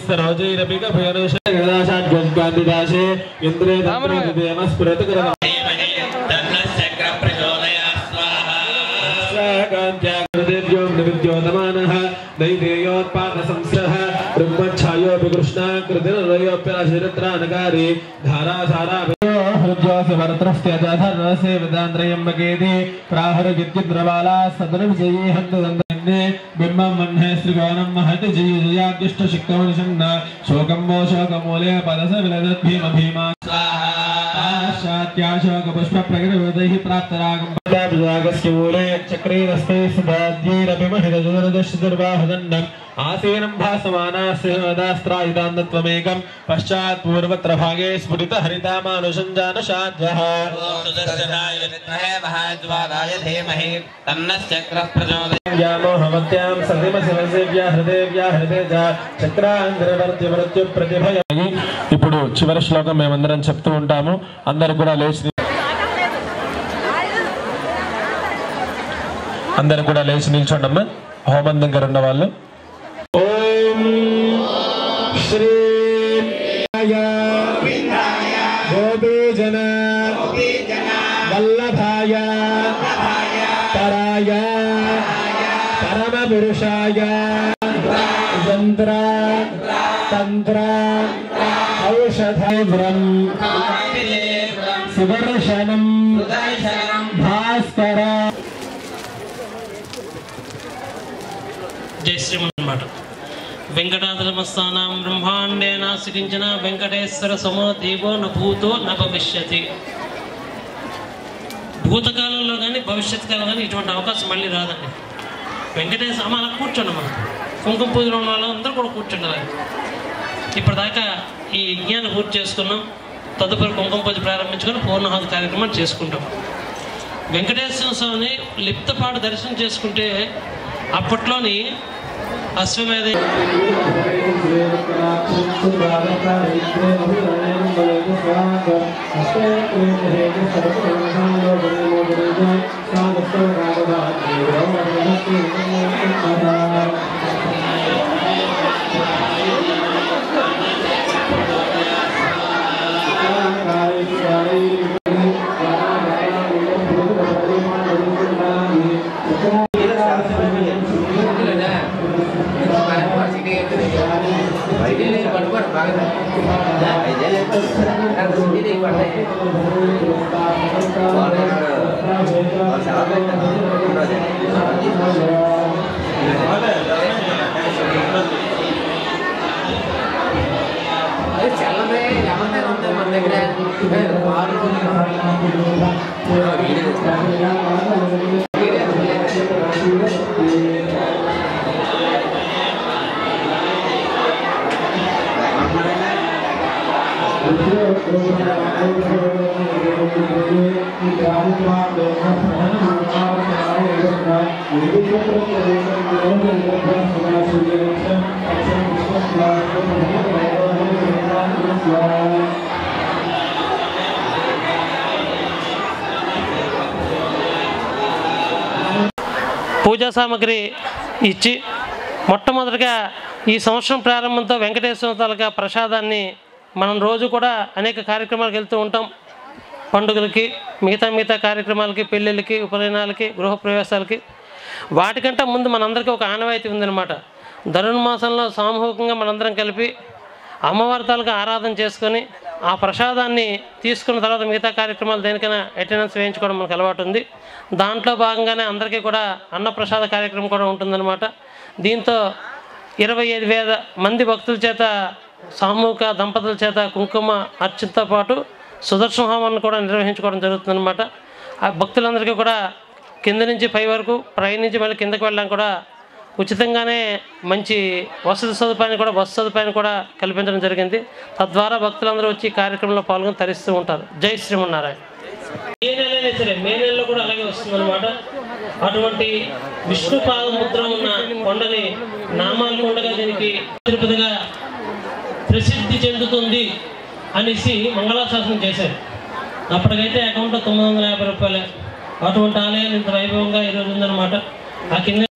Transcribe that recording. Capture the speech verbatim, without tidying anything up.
सरोजैरपि कफयनुषे गदाशाद्गद्गान्दिदाशे इन्द्रे तन्त्रे देवस्फुरतकरः देव्यों निविद्योतमानः दैदेयोत्पादसंस्रः ब्रह्मच्छायोऽपि कृष्णाकृतिर्लयोऽप्याशिरत्रानकारी धारासारा हृद्योऽसि वरत्रस्त्यजाधर्णसे वेदान्त्रयम्बकेति प्राहरविद्युद्रवाला सदनविजये हन्तदन्तन्ये बिम्बं मह्ने श्रीगोणं महति जयजयाद्युष्टशिक्तमनिषन्न शोकं वो शोकमूले पदस विलदद्भीम भीमा शात्याशोकपुष्पप्रगिरवदैः प्राप्तरागं पदाभिजागस्य मूले चक्रेरस्ते सुधाद्यैरपि महिरजुदरदशदुर्वाहदण्डम् आसीनं भासमानास्त्रायुधान्तत्वमेकं पश्चात् पूर्वत्र भागे स्फुटित हरितामानुषं जानशाद्यः व्यामोहमत्यां सतिमशिवसेव्या हृदेव्या हृदे चक्रांध्रवर्त्यमृत्युप्रतिभय ఇప్పుడు చివరి శ్లోకం మేమందరం చెప్తూ ఉంటాము అందరూ కూడా లేచి అందరూ కూడా లేచి నిల్చోండమ్మా హోమం దగ్గర ఉన్న వాళ్ళు ఓం శ్రీ గోవిందాయ గోపీజన వల్లభాయ పరాయ పరమపురుషాయ యంత్ర తంత్ర औषधेन्द्रं सुदर्शनं भास्कर जय श्रीमन्नारायण वेंकटाद्रिमस्तानां ब्रह्मांडे नास्तिकिंचन वेंकटेश्वर समो देवो न भूतो न भविष्यति భూతకాలంలో కానీ భవిష్యత్ కాలంలో కానీ ఇటువంటి అవకాశం మళ్ళీ రాదండి. వెంకటేశ్వర అమ్మ అలా కూర్చోండి, మనం కుంకుమ పూజలో ఉన్న వాళ్ళందరూ కూడా కూర్చుండాలి. ఇప్పటిదాకా ఈ యజ్ఞాన్ని పూర్తి చేసుకున్నాం. తదుపరి కుంకుమ పూజ ప్రారంభించుకొని పూర్ణాహుతి కార్యక్రమాన్ని చేసుకుంటాం. వెంకటేశ్వర స్వామిని లిప్తపాటు దర్శనం చేసుకుంటే అప్పట్లోని అశ్వమేధ పూజా సామాగ్రి ఇచ్చి మొట్టమొదటిగా ఈ సంవత్సరం ప్రారంభంతో వెంకటేశ్వర తాలూకా ప్రసాదాన్ని మనం రోజు కూడా అనేక కార్యక్రమాలకు వెళ్తూ ఉంటాం. పండుగలకి, మిగతా మిగతా కార్యక్రమాలకి, పెళ్ళిళ్ళకి, ఉపనయనాలకి, గృహప్రవేశాలకి. వాటికంటే ముందు మనందరికీ ఒక ఆనవాయితీ ఉందన్నమాట. ధనుర్మాసంలో సామూహికంగా మనందరం కలిపి అమ్మవారి తాలూకా ఆరాధన చేసుకొని ఆ ప్రసాదాన్ని తీసుకున్న తర్వాత మిగతా కార్యక్రమాలు దేనికైనా అటెండెన్స్ వేయించుకోవడం మనకు అలవాటు ఉంది. దాంట్లో భాగంగానే అందరికీ కూడా అన్నప్రసాద కార్యక్రమం కూడా ఉంటుందన్నమాట. దీంతో ఇరవై ఐదు వేల మంది భక్తుల చేత సామూహిక దంపతుల చేత కుంకుమ అర్చనతో పాటు సుదర్శన హోమాన్ని కూడా నిర్వహించుకోవడం జరుగుతుందన్నమాట. ఆ భక్తులందరికీ కూడా కింద నుంచి పై వరకు, పై నుంచి మళ్ళీ కిందకి వెళ్ళడానికి కూడా ఉచితంగానే మంచి వసతి సదుపాయాన్ని కూడా బస్సు సదుపాయాన్ని కూడా కల్పించడం జరిగింది. తద్వారా భక్తులందరూ వచ్చి కార్యక్రమంలో పాల్గొని తరిస్తూ ఉంటారు. జై శ్రీమన్నారాయణ. ఏ నెలైనా సరే మే నెలలో కూడా అలాగే వస్తుందన్నమాట. అటువంటి విష్ణు పాదముద్ర ఉన్న కొండని నామాలు ఉండగా దీనికి తిరుపతిగా ప్రసిద్ధి చెందుతుంది అనేసి మంగళాశాసనం చేశారు. అప్పటికైతే అకౌంట్లో తొమ్మిది వందల యాభై రూపాయలే. అటువంటి ఆలయాలు ఇంత వైభవంగా ఈరోజు ఉందన్నమాట. ఆ కింద